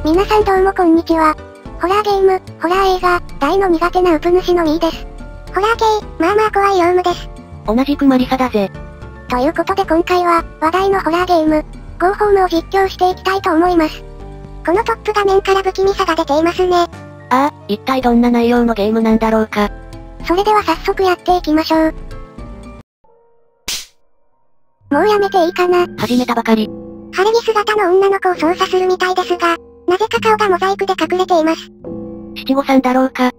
皆さんどうもこんにちは。ホラーゲーム、ホラー映画、大の苦手なウプ主のミーです。ホラー系、まあまあ怖いヨウムです。 同じくマリサだぜ。 ということで今回は、話題のホラーゲーム、ゴーホームを実況していきたいと思います。このトップ画面から不気味さが出ていますね。 ああ、一体どんな内容のゲームなんだろうか。 それでは早速やっていきましょう。もうやめていいかな。 始めたばかり。 晴れ着姿の女の子を操作するみたいですが、なぜか顔がモザイクで隠れています。 七五三だろうか。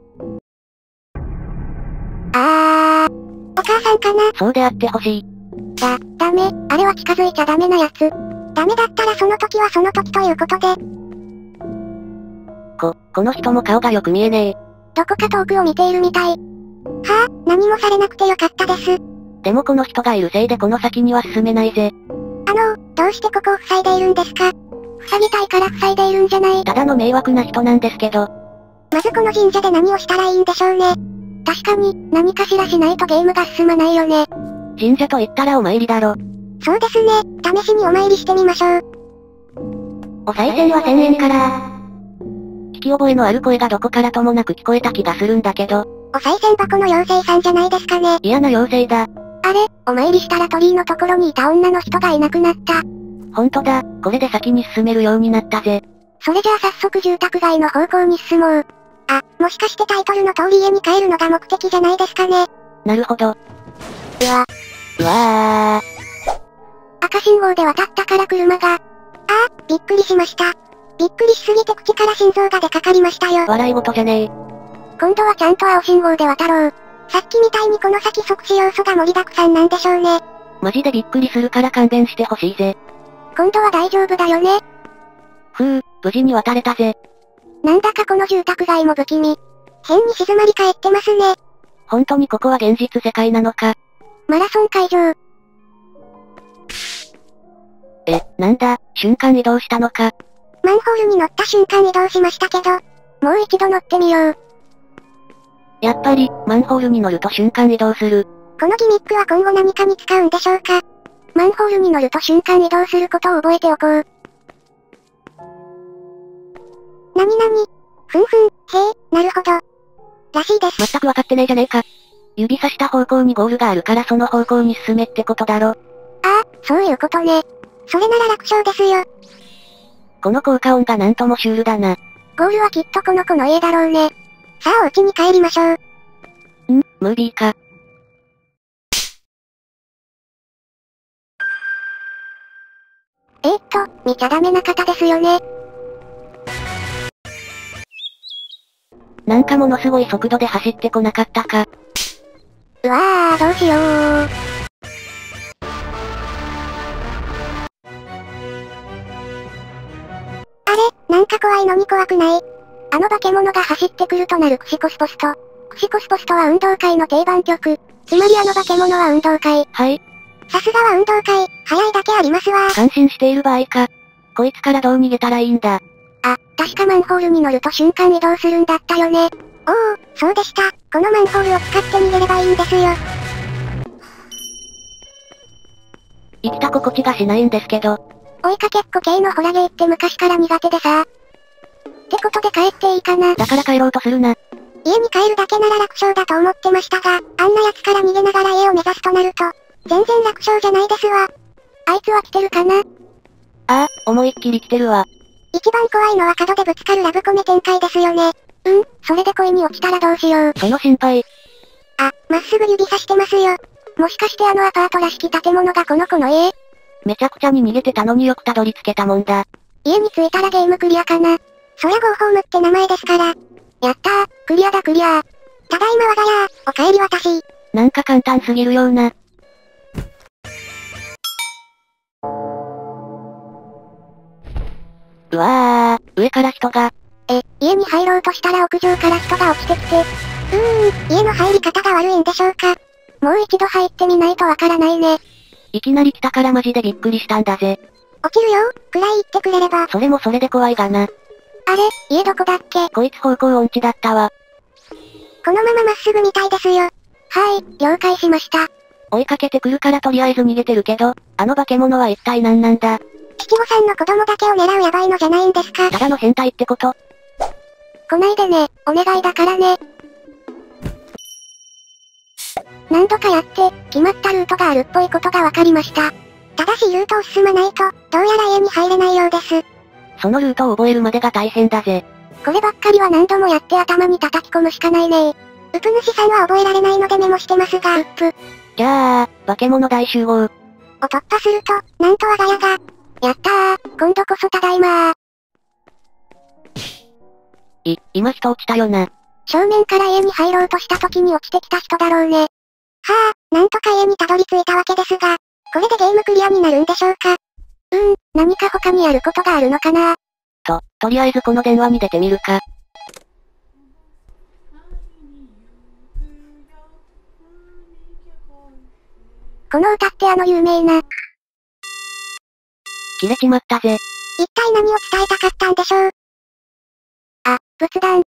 お母さんかな。 そうであってほしい。 ダメ、あれは近づいちゃダメなやつ。ダメだったらその時はその時ということで。 この人も顔がよく見えねえ。 どこか遠くを見ているみたい。はあ、何もされなくてよかったです。 でもこの人がいるせいでこの先には進めないぜ。 どうしてここを塞いでいるんですか？塞ぎたいから塞いでいるんじゃない？ ただの迷惑な人なんですけど。 まずこの神社で何をしたらいいんでしょうね。確かに、何かしらしないとゲームが進まないよね。 神社と言ったらお参りだろ。 そうですね、試しにお参りしてみましょう。 お賽銭は1000円から。聞き覚えのある声がどこからともなく聞こえた気がするんだけど。 お賽銭箱の妖精さんじゃないですかね。 嫌な妖精だ。 あれ、お参りしたら鳥居のところにいた女の人がいなくなった。 ほんとだ、これで先に進めるようになったぜ。 それじゃあ早速住宅街の方向に進もう。もしかしてタイトルの通り家に帰るのが目的じゃないですかね。 なるほど。 うわ赤信号で渡ったから車が。びっくりしました。びっくりしすぎて口から心臓が出かかりましたよ。 笑い事じゃねえ。 今度はちゃんと青信号で渡ろう。さっきみたいにこの先即死要素が盛りだくさんなんでしょうね。 マジでびっくりするから勘弁してほしいぜ。 今度は大丈夫だよね。 無事に渡れたぜ。 なんだかこの住宅街も不気味。変に静まり返ってますね。 本当にここは現実世界なのか。 マラソン会場。 なんだ、瞬間移動したのか。 マンホールに乗った瞬間移動しましたけど、もう一度乗ってみよう。 やっぱり、マンホールに乗ると瞬間移動する。 このギミックは今後何かに使うんでしょうか？マンホールに乗ると瞬間移動することを覚えておこう。なになに？ふん、なるほど。らしいです。 全くわかってねえじゃねえか。指さした方向にゴールがあるからその方向に進めってことだろ。 そういうことね。それなら楽勝ですよ。 この効果音がなんともシュールだな。 ゴールはきっとこの子の家だろうね。さあお家に帰りましょう。 ムービーか。 見ちゃダメな方ですよね。 なんかものすごい速度で走ってこなかったか。 うわどうしよう。なんか怖いのに怖くない？あの化け物が走ってくるとなるクシコスポスト。クシコスポストは運動会の定番曲。つまりあの化け物は運動会。 はい。 さすがは運動会、早いだけありますわ。 感心している場合か。こいつからどう逃げたらいいんだ。 確かマンホールに乗ると瞬間移動するんだったよね。そうでした。このマンホールを使って逃げればいいんですよ。 生きた心地がしないんですけど。 追いかけっこ系のホラゲーって昔から苦手でさ。ってことで帰っていいかな。 だから帰ろうとするな。 家に帰るだけなら楽勝だと思ってましたが、あんな奴から逃げながら家を目指すとなると、全然楽勝じゃないですわ。あいつは来てるかな？ 思いっきり来てるわ。 一番怖いのは角でぶつかるラブコメ展開ですよね。それで恋に落ちたらどうしよう。 その心配。 まっすぐ指さしてますよ。もしかしてあのアパートらしき建物がこの子の家？ めちゃくちゃに逃げてたのによくたどり着けたもんだ。 家に着いたらゲームクリアかな。そりゃゴーホームって名前ですから。やったー、クリアだクリアー。ただいま我が家、お帰り私。 なんか簡単すぎるような。うわ上から人が。 家に入ろうとしたら屋上から人が落ちてきて。家の入り方が悪いんでしょうか。もう一度入ってみないとわからないね。 いきなり来たからマジでびっくりしたんだぜ。 落ちるよ、くらい言ってくれれば。 それもそれで怖いがな。 あれ、家どこだっけ？ こいつ方向音痴だったわ。 このまままっすぐみたいですよ。はい、了解しました。 追いかけてくるからとりあえず逃げてるけど、あの化け物は一体何なんだ？ 七五三の子供だけを狙うヤバいのじゃないんですか。 ただの変態ってこと？ 来ないでね、お願いだからね。何度かやって、決まったルートがあるっぽいことが分かりました。ただしルートを進まないと、どうやら家に入れないようです。 そのルートを覚えるまでが大変だぜ。 こればっかりは何度もやって頭に叩き込むしかないね。ウプ主さんは覚えられないのでメモしてますが、 じゃあ、化け物大集合。 を突破すると、なんと我が家が。やったー、今度こそただいまー。 今人落ちたよな。 正面から家に入ろうとした時に落ちてきた人だろうね。はあ、なんとか家にたどり着いたわけですが、これでゲームクリアになるんでしょうか。何か他にやることがあるのかな。 とりあえずこの電話に出てみるか。 この歌って有名な。 切れちまったぜ。 一体何を伝えたかったんでしょう。あ、仏壇。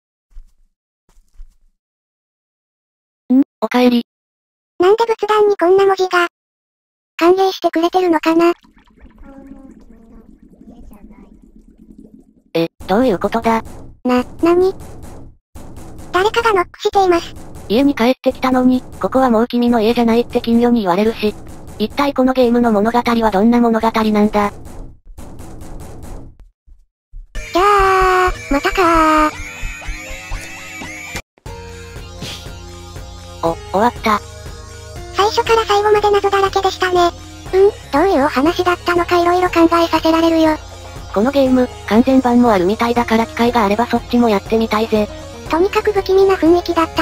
おかえり。 なんで仏壇にこんな文字が。歓迎してくれてるのかな。 どういうことだ？ 何？誰かがノックしています。 家に帰ってきたのに、ここはもう君の家じゃないって金魚に言われるし。一体このゲームの物語はどんな物語なんだ？ じゃあ、またかー。 終わった。 最初から最後まで謎だらけでしたね。どういうお話だったのか色々考えさせられるよ。 このゲーム、完全版もあるみたいだから機会があればそっちもやってみたいぜ。 とにかく不気味な雰囲気だった。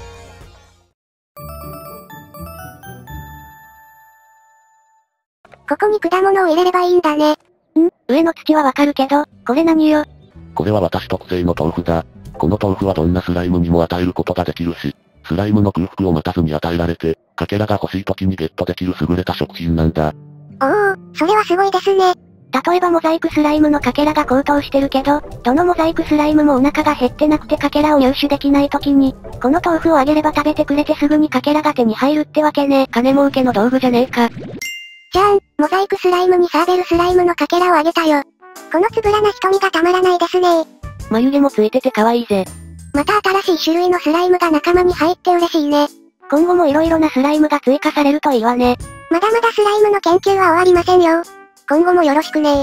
ここに果物を入れればいいんだね。 上の土はわかるけど、これ何よ？ これは私特製の豆腐だ。この豆腐はどんなスライムにも与えることができるし、スライムの空腹を待たずに与えられて、かけらが欲しい時にゲットできる優れた食品なんだ。 それはすごいですね。 例えばモザイクスライムのかけらが高騰してるけど、どのモザイクスライムもお腹が減ってなくてかけらを入手できない時に、この豆腐をあげれば食べてくれてすぐにかけらが手に入るってわけね。金儲けの道具じゃねえか。 じゃあモザイクスライムにサーベルスライムのかけらをあげたよ。このつぶらな瞳がたまらないですね。 眉毛もついてて可愛いぜ。 また新しい種類のスライムが仲間に入って嬉しいね。 今後も色々なスライムが追加されるといいわね。 まだまだスライムの研究は終わりませんよ。今後もよろしくね。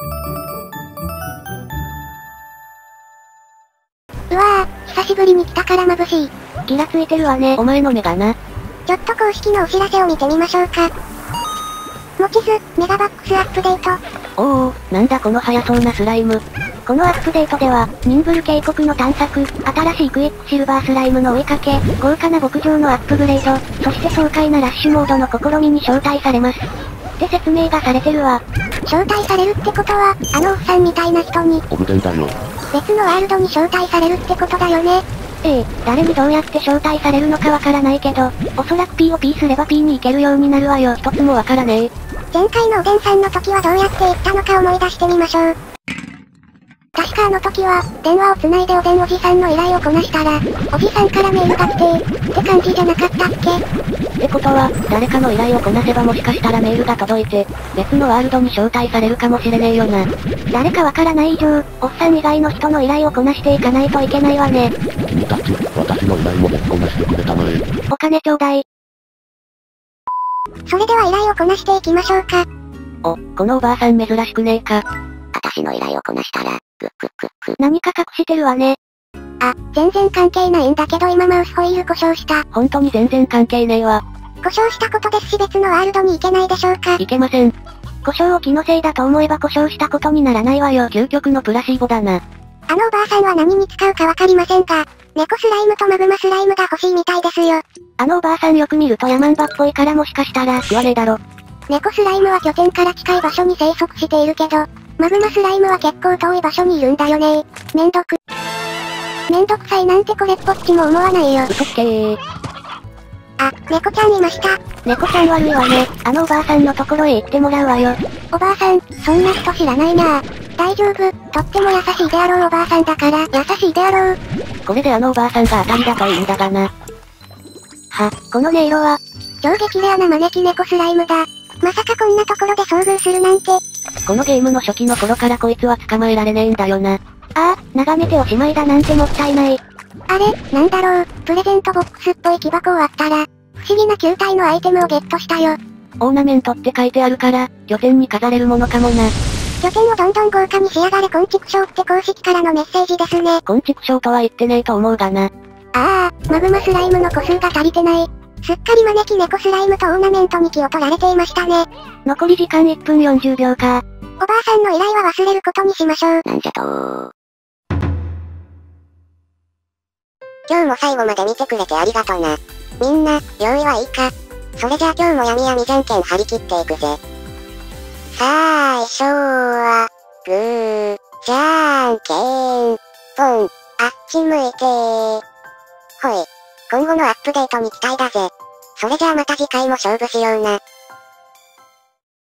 うわぁ、久しぶりに来たから眩しい。 ギラついてるわね。お前の目がな。 ちょっと公式のお知らせを見てみましょうか。持ち図、メガバックスアップデート。 なんだこの速そうなスライム。このアップデートでは、ニンブル渓谷の探索、新しいクイックシルバースライムの追いかけ、豪華な牧場のアップグレード、そして爽快なラッシュモードの試みに招待されます。って説明がされてるわ。 招待されるってことは、おっさんみたいな人に。 オブデンだよ。 別のワールドに招待されるってことだよね。 誰にどうやって招待されるのかわからないけど、おそらく P を P すれば P に行けるようになるわよ。一つもわからねえ。 前回のおでんさんの時はどうやって行ったのか思い出してみましょう。確かあの時は、電話をつないでおでんおじさんの依頼をこなしたら、おじさんからメールが来て、って感じじゃなかったっけ？ ってことは、誰かの依頼をこなせばもしかしたらメールが届いて、別のワールドに招待されるかもしれねえよな。誰かわからない以上、おっさん以外の人の依頼をこなしていかないといけないわね。 君たち、私の依頼も別こなしてくれたまえ。 お金ちょうだい。 それでは依頼をこなしていきましょうか。 このおばあさん珍しくねえか。 私の依頼をこなしたら、 何か隠してるわね。 全然関係ないんだけど今マウスホイール故障した。 本当に全然関係ねえわ。 故障したことですし別のワールドに行けないでしょうか。 いけません。故障を気のせいだと思えば故障したことにならないわよ。究極のプラシーボだな。 おばあさんは何に使うかわかりませんが、猫スライムとマグマスライムが欲しいみたいですよ。 おばあさんよく見るとヤマンバっぽいからもしかしたら食わねえだろ。 猫スライムは拠点から近い場所に生息しているけど、マグマスライムは結構遠い場所にいるんだよね。めんどくさいなんてこれっぽっちも思わないよ。 嘘つけー。 猫ちゃんいました。 猫ちゃん悪いわね。おばあさんのところへ行ってもらうわよ。 おばあさん、そんな人知らないなぁ。大丈夫、とっても優しいであろうおばあさんだから、優しいであろう。 これでおばあさんが当たりだといいんだがな。この音色は、 超激レアな招き猫スライムだ。まさかこんなところで遭遇するなんて。 このゲームの初期の頃からこいつは捕まえられねえんだよな。ああ、眺めておしまいだなんてもったいない。 あれ、なんだろう、プレゼントボックスっぽい木箱を割ったら、不思議な球体のアイテムをゲットしたよ。 オーナメントって書いてあるから、拠点に飾れるものかもな。 拠点をどんどん豪華にしやがれ昆虫賞って公式からのメッセージですね。 昆虫賞とは言ってねえと思うがな。 マグマスライムの個数が足りてない。すっかり招き猫スライムとオーナメントに気を取られていましたね。 残り時間1分40秒か。 おばあさんの依頼は忘れることにしましょう。 なんじゃとー。 今日も最後まで見てくれてありがとな。みんな、用意はいいか？それじゃあ今日も闇闇じゃんけん張り切っていくぜ。最初は、グー、じゃんけん、ポン、あっち向いてー。ほい。今後のアップデートに期待だぜ。それじゃあまた次回も勝負しような。